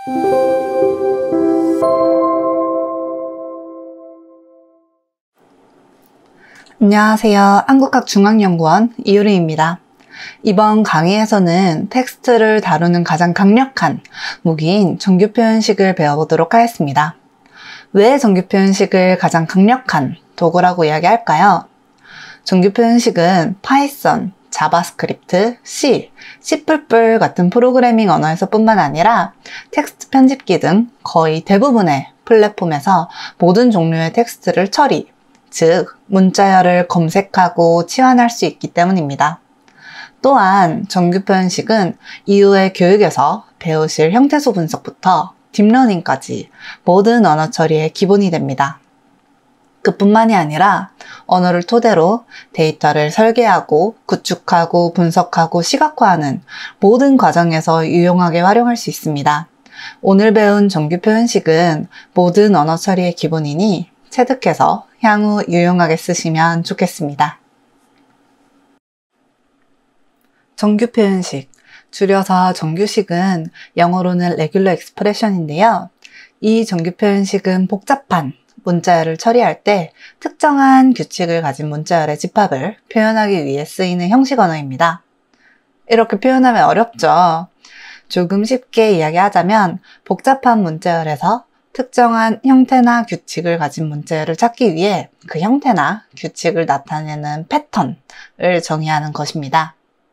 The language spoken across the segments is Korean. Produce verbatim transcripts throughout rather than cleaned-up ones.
안녕하세요. 한국학중앙연구원 이유리입니다. 이번 강의에서는 텍스트를 다루는 가장 강력한 무기인 정규표현식을 배워보도록 하겠습니다. 왜 정규표현식을 가장 강력한 도구라고 이야기할까요? 정규표현식은 파이썬, 자바스크립트, C, C++ 같은 프로그래밍 언어에서 뿐만 아니라 텍스트 편집기 등 거의 대부분의 플랫폼에서 모든 종류의 텍스트를 처리, 즉 문자열을 검색하고 치환할 수 있기 때문입니다. 또한 정규표현식은 이후의 교육에서 배우실 형태소 분석부터 딥러닝까지 모든 언어 처리의 기본이 됩니다. 그뿐만이 아니라 언어를 토대로 데이터를 설계하고 구축하고 분석하고 시각화하는 모든 과정에서 유용하게 활용할 수 있습니다. 오늘 배운 정규표현식은 모든 언어 처리의 기본이니 체득해서 향후 유용하게 쓰시면 좋겠습니다. 정규표현식, 줄여서 정규식은 영어로는 Regular Expression인데요. 이 정규표현식은 복잡한 문자열을 처리할 때 특정한 규칙을 가진 문자열의 집합을 표현하기 위해 쓰이는 형식 언어입니다. 이렇게 표현하면 어렵죠? 조금 쉽게 이야기하자면 복잡한 문자열에서 특정한 형태나 규칙을 가진 문자열을 찾기 위해 그 형태나 규칙을 나타내는 패턴을 정의하는 것입니다.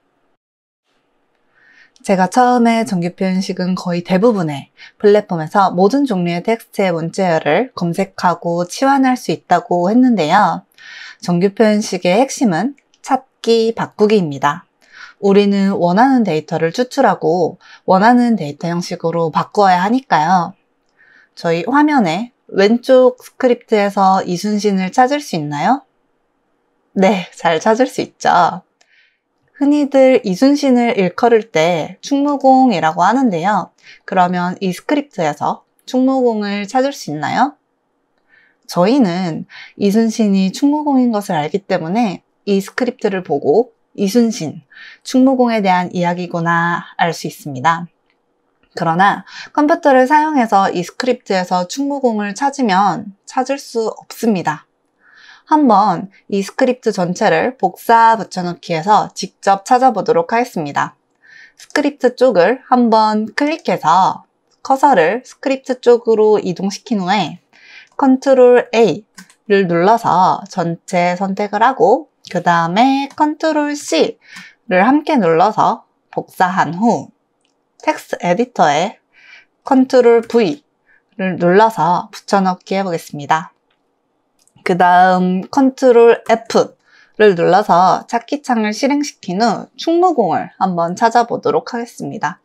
제가 처음에 정규표현식은 거의 대부분의 플랫폼에서 모든 종류의 텍스트의 문자열을 검색하고 치환할 수 있다고 했는데요. 정규표현식의 핵심은 찾기, 바꾸기입니다. 우리는 원하는 데이터를 추출하고 원하는 데이터 형식으로 바꾸어야 하니까요. 저희 화면에 왼쪽 스크립트에서 이순신을 찾을 수 있나요? 네, 잘 찾을 수 있죠. 흔히들 이순신을 일컬을 때 충무공이라고 하는데요. 그러면 이 스크립트에서 충무공을 찾을 수 있나요? 저희는 이순신이 충무공인 것을 알기 때문에 이 스크립트를 보고 이순신, 충무공에 대한 이야기구나 알 수 있습니다. 그러나 컴퓨터를 사용해서 이 스크립트에서 충무공을 찾으면 찾을 수 없습니다. 한번 이 스크립트 전체를 복사 붙여넣기 해서 직접 찾아보도록 하겠습니다. 스크립트 쪽을 한번 클릭해서 커서를 스크립트 쪽으로 이동시킨 후에 컨트롤 A를 눌러서 전체 선택을 하고 그 다음에 컨트롤 C를 함께 눌러서 복사한 후 텍스트 에디터에 컨트롤 V를 눌러서 붙여넣기 해보겠습니다. 그 다음 컨트롤 F를 눌러서 찾기 창을 실행시킨 후 충무공을 한번 찾아보도록 하겠습니다.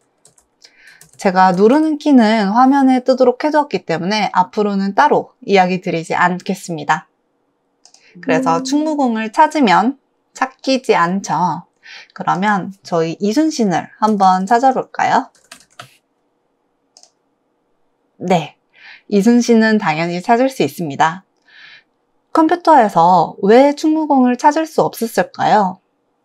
제가 누르는 키는 화면에 뜨도록 해두었기 때문에 앞으로는 따로 이야기 드리지 않겠습니다. 그래서 충무공을 찾으면 찾기지 않죠. 그러면 저희 이순신을 한번 찾아볼까요? 네, 이순신은 당연히 찾을 수 있습니다. 컴퓨터에서 왜 충무공을 찾을 수 없었을까요?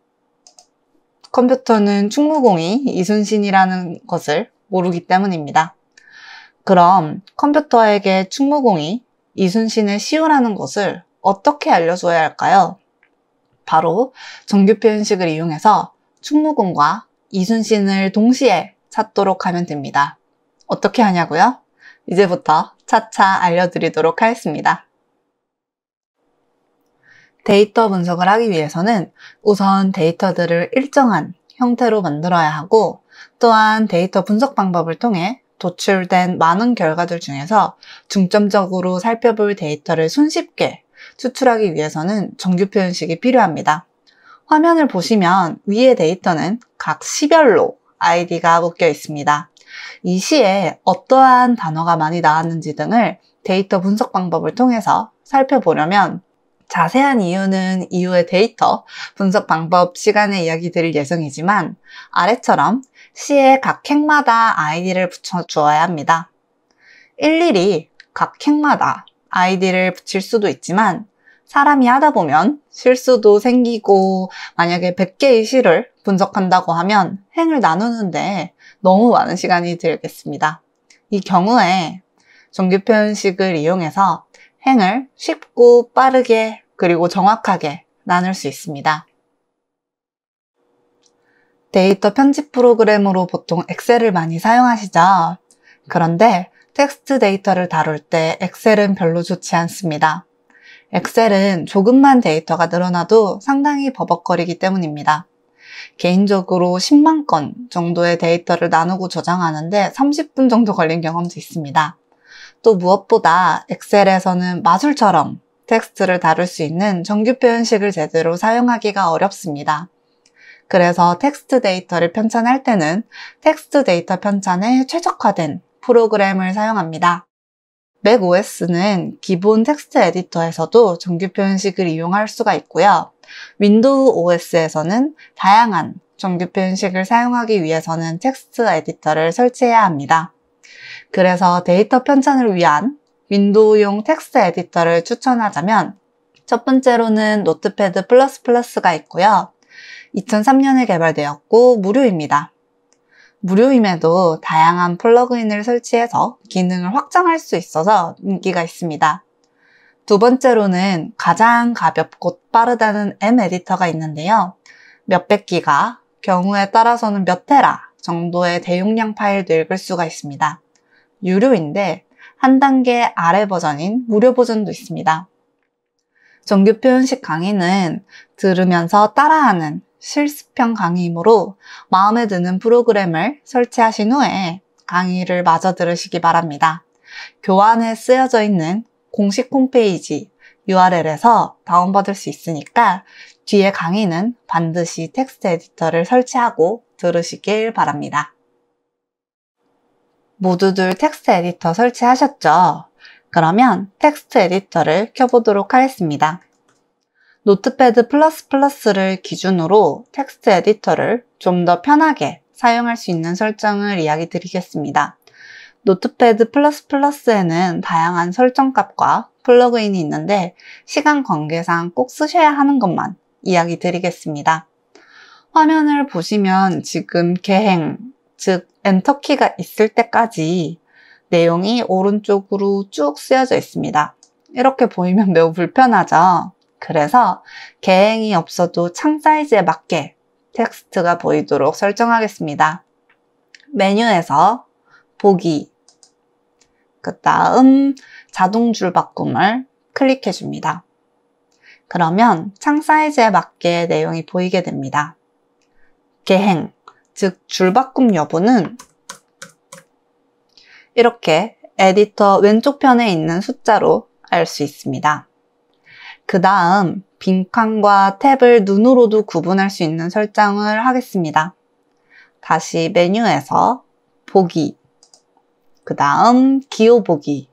컴퓨터는 충무공이 이순신이라는 것을 모르기 때문입니다. 그럼 컴퓨터에게 충무공이 이순신의 시효라는 것을 어떻게 알려줘야 할까요? 바로 정규표현식을 이용해서 충무공과 이순신을 동시에 찾도록 하면 됩니다. 어떻게 하냐고요? 이제부터 차차 알려드리도록 하겠습니다. 데이터 분석을 하기 위해서는 우선 데이터들을 일정한 형태로 만들어야 하고 또한 데이터 분석 방법을 통해 도출된 많은 결과들 중에서 중점적으로 살펴볼 데이터를 손쉽게 추출하기 위해서는 정규표현식이 필요합니다. 화면을 보시면 위의 데이터는 각 시별로 아이디가 묶여 있습니다. 이 시에 어떠한 단어가 많이 나왔는지 등을 데이터 분석 방법을 통해서 살펴보려면 자세한 이유는 이후의 데이터 분석 방법 시간에 이야기 드릴 예정이지만 아래처럼 시의 각 행마다 아이디를 붙여 주어야 합니다. 일일이 각 행마다 아이디를 붙일 수도 있지만 사람이 하다 보면 실수도 생기고 만약에 백 개의 시를 분석한다고 하면 행을 나누는데 너무 많은 시간이 들겠습니다. 이 경우에 정규 표현식을 이용해서 행을 쉽고 빠르게 그리고 정확하게 나눌 수 있습니다. 데이터 편집 프로그램으로 보통 엑셀을 많이 사용하시죠? 그런데 텍스트 데이터를 다룰 때 엑셀은 별로 좋지 않습니다. 엑셀은 조금만 데이터가 늘어나도 상당히 버벅거리기 때문입니다. 개인적으로 십만 건 정도의 데이터를 나누고 저장하는데 삼십 분 정도 걸린 경험도 있습니다. 또 무엇보다 엑셀에서는 마술처럼 텍스트를 다룰 수 있는 정규 표현식을 제대로 사용하기가 어렵습니다. 그래서 텍스트 데이터를 편찬할 때는 텍스트 데이터 편찬에 최적화된 프로그램을 사용합니다. 맥오에스는 기본 텍스트 에디터에서도 정규 표현식을 이용할 수가 있고요. 윈도우 오에스에서는 다양한 정규 표현식을 사용하기 위해서는 텍스트 에디터를 설치해야 합니다. 그래서 데이터 편찬을 위한 윈도우용 텍스트 에디터를 추천하자면 첫 번째로는 노트패드 플러스 플러스가 있고요. 이천삼 년에 개발되었고 무료입니다. 무료임에도 다양한 플러그인을 설치해서 기능을 확장할 수 있어서 인기가 있습니다. 두 번째로는 가장 가볍고 빠르다는 엠 에디터가 있는데요. 몇백 기가, 경우에 따라서는 몇 테라 정도의 대용량 파일도 읽을 수가 있습니다. 유료인데 한 단계 아래 버전인 무료 버전도 있습니다. 정규 표현식 강의는 들으면서 따라하는 실습형 강의이므로 마음에 드는 프로그램을 설치하신 후에 강의를 마저 들으시기 바랍니다. 교환에 쓰여져 있는 공식 홈페이지 유알엘에서 다운받을 수 있으니까 뒤에 강의는 반드시 텍스트 에디터를 설치하고 들으시길 바랍니다. 모두들 텍스트 에디터 설치하셨죠? 그러면 텍스트 에디터를 켜보도록 하겠습니다. 노트패드 플러스 플러스를 기준으로 텍스트 에디터를 좀 더 편하게 사용할 수 있는 설정을 이야기 드리겠습니다. 노트패드 플러스 플러스에는 다양한 설정값과 플러그인이 있는데 시간 관계상 꼭 쓰셔야 하는 것만 이야기 드리겠습니다. 화면을 보시면 지금 개행, 즉 엔터키가 있을 때까지 내용이 오른쪽으로 쭉 쓰여져 있습니다. 이렇게 보이면 매우 불편하죠? 그래서 개행이 없어도 창 사이즈에 맞게 텍스트가 보이도록 설정하겠습니다. 메뉴에서 보기, 그 다음 자동 줄 바꿈을 클릭해 줍니다. 그러면 창 사이즈에 맞게 내용이 보이게 됩니다. 개행, 즉 줄 바꿈 여부는 이렇게 에디터 왼쪽 편에 있는 숫자로 알 수 있습니다. 그 다음 빈칸과 탭을 눈으로도 구분할 수 있는 설정을 하겠습니다. 다시 메뉴에서 보기, 그 다음 기호 보기,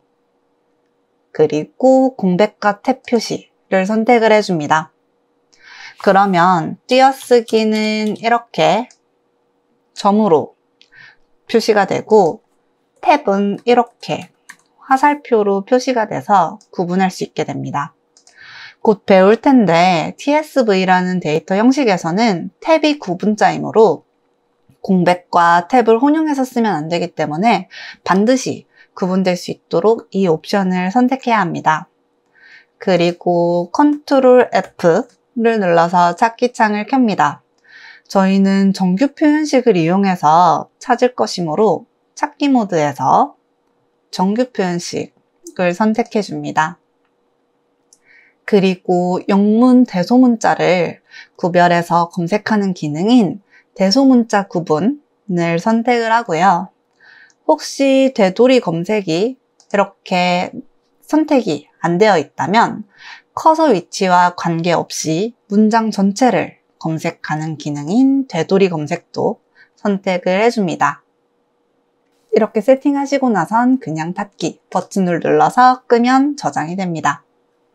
그리고 공백과 탭 표시를 선택을 해줍니다. 그러면 띄어쓰기는 이렇게 점으로 표시가 되고 탭은 이렇게 화살표로 표시가 돼서 구분할 수 있게 됩니다. 곧 배울 텐데 티에스브이라는 데이터 형식에서는 탭이 구분자이므로 공백과 탭을 혼용해서 쓰면 안 되기 때문에 반드시 구분될 수 있도록 이 옵션을 선택해야 합니다. 그리고 컨트롤 에프를 눌러서 찾기 창을 켭니다. 저희는 정규 표현식을 이용해서 찾을 것이므로 찾기 모드에서 정규 표현식을 선택해 줍니다. 그리고 영문 대소문자를 구별해서 검색하는 기능인 대소문자 구분을 선택을 하고요. 혹시 되돌이 검색이 이렇게 선택이 안 되어 있다면 커서 위치와 관계없이 문장 전체를 검색하는 기능인 되돌이 검색도 선택을 해줍니다. 이렇게 세팅하시고 나선 그냥 닫기 버튼을 눌러서 끄면 저장이 됩니다.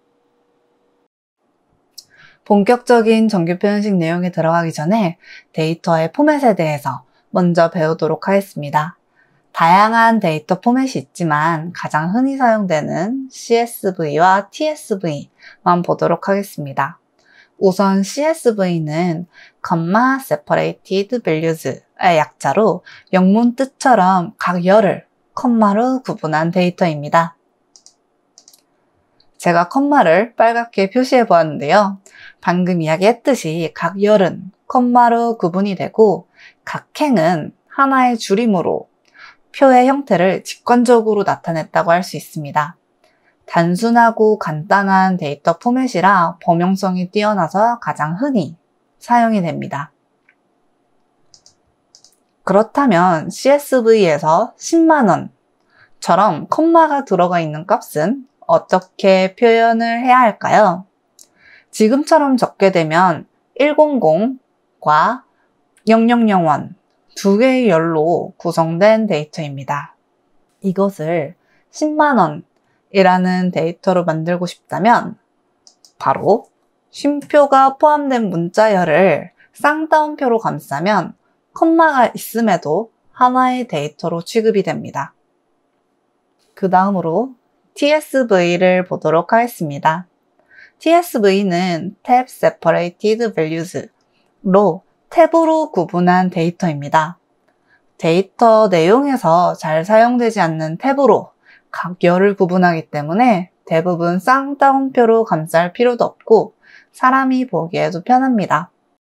본격적인 정규 표현식 내용에 들어가기 전에 데이터의 포맷에 대해서 먼저 배우도록 하겠습니다. 다양한 데이터 포맷이 있지만 가장 흔히 사용되는 씨에스브이와 티에스브이만 보도록 하겠습니다. 우선 씨에스브이는 Comma Separated Values의 약자로 영문 뜻처럼 각 열을 컴마로 구분한 데이터입니다. 제가 컴마를 빨갛게 표시해 보았는데요. 방금 이야기했듯이 각 열은 컴마로 구분이 되고 각 행은 하나의 줄임으로 표의 형태를 직관적으로 나타냈다고 할 수 있습니다. 단순하고 간단한 데이터 포맷이라 범용성이 뛰어나서 가장 흔히 사용이 됩니다. 그렇다면 씨에스브이에서 십만 원처럼 컴마가 들어가 있는 값은 어떻게 표현을 해야 할까요? 지금처럼 적게 되면 백과 영백 원 두 개의 열로 구성된 데이터입니다. 이것을 십만 원이라는 데이터로 만들고 싶다면 바로 쉼표가 포함된 문자열을 쌍따옴표로 감싸면 컴마가 있음에도 하나의 데이터로 취급이 됩니다. 그 다음으로 티에스브이를 보도록 하겠습니다. 티에스브이는 Tab Separated Values로 탭으로 구분한 데이터입니다. 데이터 내용에서 잘 사용되지 않는 탭으로 각 열을 구분하기 때문에 대부분 쌍따옴표로 감쌀 필요도 없고 사람이 보기에도 편합니다.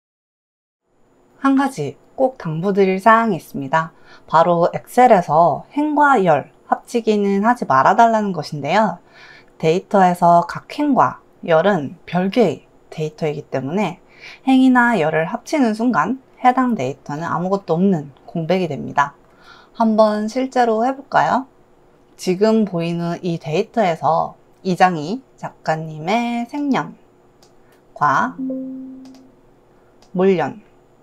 한 가지 꼭 당부드릴 사항이 있습니다. 바로 엑셀에서 행과 열 합치기는 하지 말아달라는 것인데요. 데이터에서 각 행과 열은 별개의 데이터이기 때문에 행이나 열을 합치는 순간 해당 데이터는 아무것도 없는 공백이 됩니다. 한번 실제로 해볼까요? 지금 보이는 이 데이터에서 이 장이 작가님의 생년과 몰년을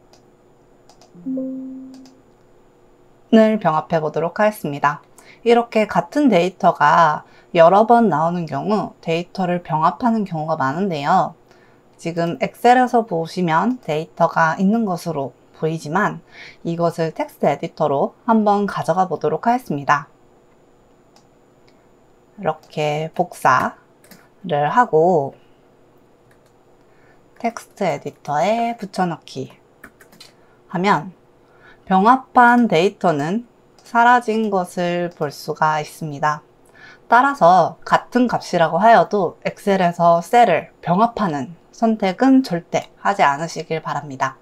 병합해 보도록 하겠습니다. 이렇게 같은 데이터가 여러 번 나오는 경우 데이터를 병합하는 경우가 많은데요. 지금 엑셀에서 보시면 데이터가 있는 것으로 보이지만 이것을 텍스트 에디터로 한번 가져가 보도록 하겠습니다. 이렇게 복사를 하고 텍스트 에디터에 붙여넣기 하면 병합한 데이터는 사라진 것을 볼 수가 있습니다. 따라서 같은 값이라고 하여도 엑셀에서 셀을 병합하는 선택은 절대 하지 않으시길 바랍니다.